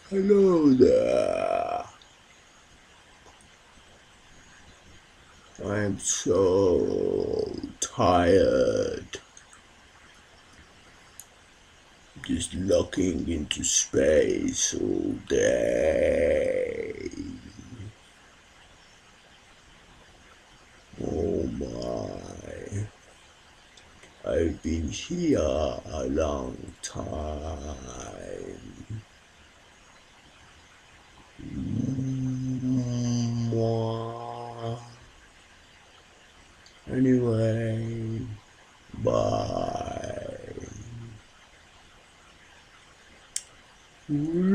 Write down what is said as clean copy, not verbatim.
Hello there. I'm so tired. Just looking into space all day. Oh my. I've been here a long time. Mwah. Anyway, bye.